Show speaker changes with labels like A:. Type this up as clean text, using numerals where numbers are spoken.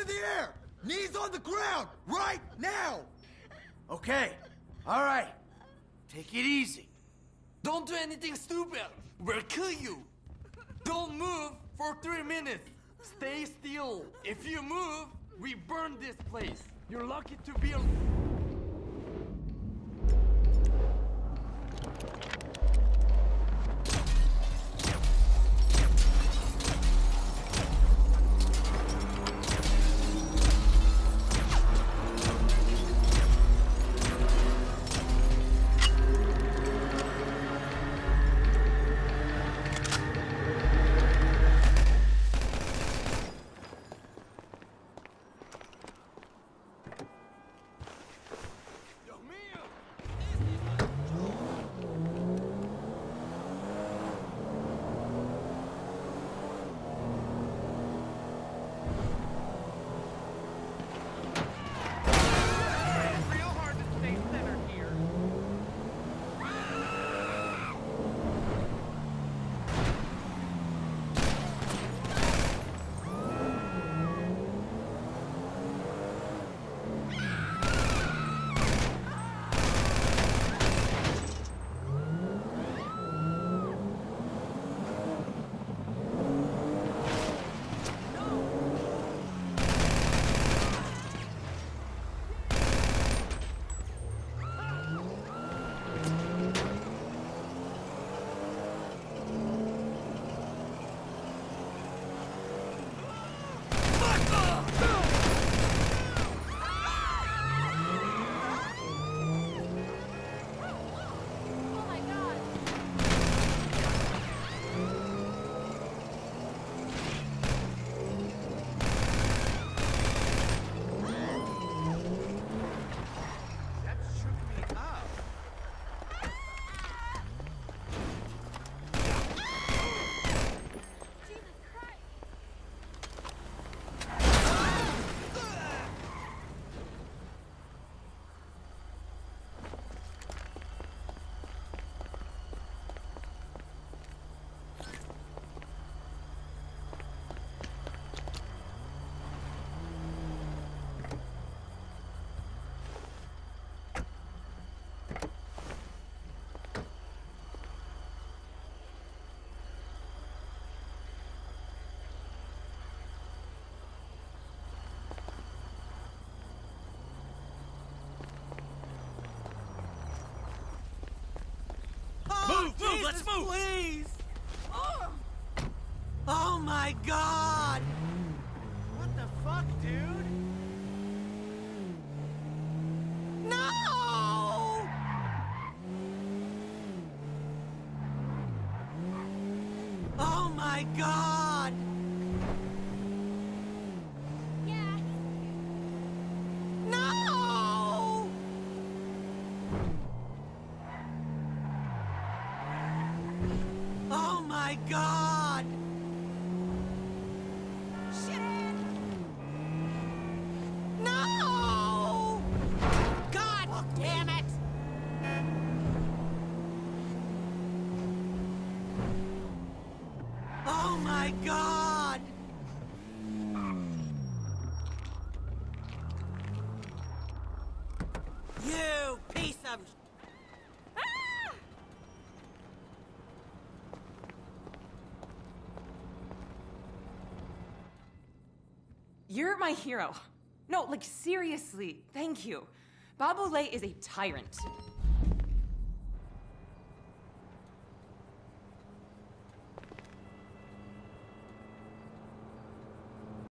A: in the air! Knees on the ground! Right now!
B: Okay. All right. Take it easy.
C: Don't do anything stupid. We'll kill you. Don't move for 3 minutes. Stay still. If you move, we burn this place. You're lucky to be alive.
B: Move, let's move!
D: Please! Oh my God!
B: What the fuck, dude?
D: No! Oh my God!
E: Yeah.
D: No! Oh my God!
E: Shit!
D: No! God damn it! Oh my God! You piece of...
E: Ah!
F: You're my hero. No, like seriously, thank you. Babu Lay is a tyrant.